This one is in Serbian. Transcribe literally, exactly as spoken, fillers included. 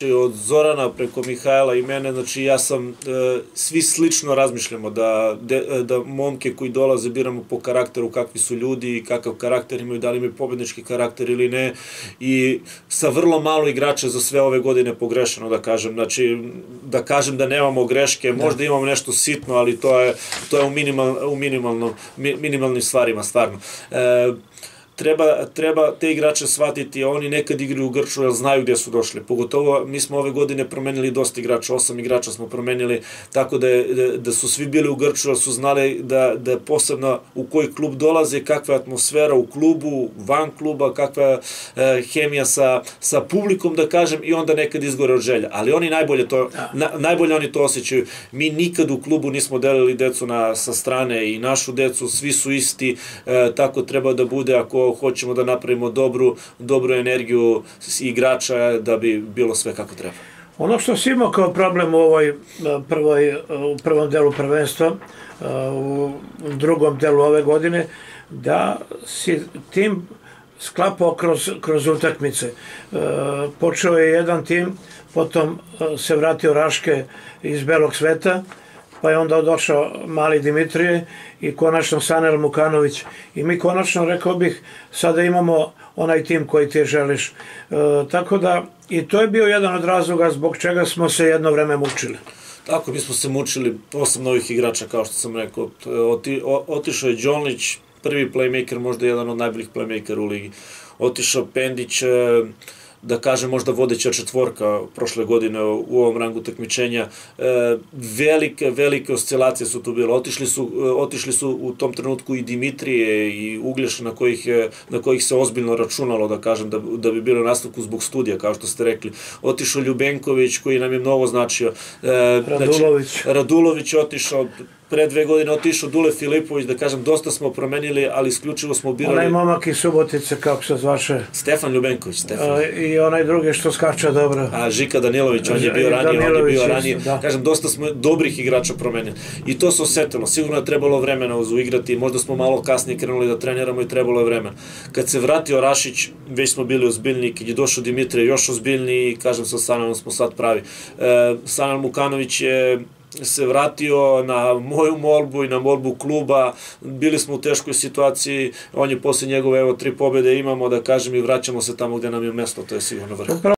Od Zorana preko Mihajla i mene, znači ja sam, svi slično razmišljamo da momke koji dolaze biramo po karakteru, kakvi su ljudi i kakav karakter imaju, da li imaju pobednički karakter ili ne, i sa vrlo malo igrača za sve ove godine pogrešeno, da kažem, znači da kažem da nemamo greške, možda imamo nešto sitno, ali to je u minimalnim stvarima, stvarno. Treba te igrače shvatiti, oni nekad igraju u Grču jer znaju gdje su došli, pogotovo mi smo ove godine promenili dosta igrača, osam igrača smo promenili, tako da su svi bili u Grču jer su znali da je posebno u koji klub dolaze, kakva je atmosfera u klubu, van kluba, kakva je hemija sa publikom, da kažem, i onda nekad izgore od želja, ali oni najbolje to, najbolje oni to osjećaju. Mi nikad u klubu nismo delili decu sa strane i našu decu, svi su isti, tako treba da bude ako hoćemo da napravimo dobru energiju igrača da bi bilo sve kako treba. Ono što si imao kao problem u ovoj prvom delu prvenstva, u drugom delu ove godine, da si tim sklapao kroz utakmice. Počeo je jedan tim, potom se vratio Raške iz Belog Sveta, pa je onda došao Mali Dimitrije i konačno Sanel Mukanović. I mi konačno, rekao bih, sada imamo onaj tim koji ti želiš. Tako da, i to je bio jedan od razloga zbog čega smo se jedno vreme mučili. Tako, mi smo se mučili, osam novih igrača, kao što sam rekao. Otišao je Đonlić, prvi playmaker, možda jedan od najboljih playmakera u ligi. Otišao Pendić, da kažem možda vodeća četvorka prošle godine u ovom rangu takmičenja. Velike, velike oscilacije su tu bile. Otišli su u tom trenutku i Dimitrije i Uglješa na kojih se ozbiljno računalo, da kažem, da bi bilo nastavku zbog studija, kao što ste rekli. Otišao Ljubenković koji nam je mnogo značio. Radulović. Radulović je otišao. Pre dve godine otišao Dule Filipović, da kažem, dosta smo promenili, ali isključivo smo birali... Onaj momak iz Subotice, kako se zvaše? Stefan Ljubenković, Stefan. I onaj drugi što skača dobro. A Žika Danilović, on je bio ranije, on je bio ranije. Kažem, dosta smo dobrih igrača promenili. I to se osetilo. Sigurno je trebalo vremena uigrati, možda smo malo kasnije krenuli da treniramo i trebalo je vremena. Kad se vratio Rašić, već smo bili ozbiljni, kad je došao Dimitrije, još ozbiljni i kažem, sa Sanelom smo sad pravi. Sanel Mukanović je se vratio na moju molbu i na molbu kluba, bili smo u teškoj situaciji, on je posle njegove, evo, tri pobjede imamo, da kažem, i vraćamo se tamo gde nam je mesto, to je sigurno vrh.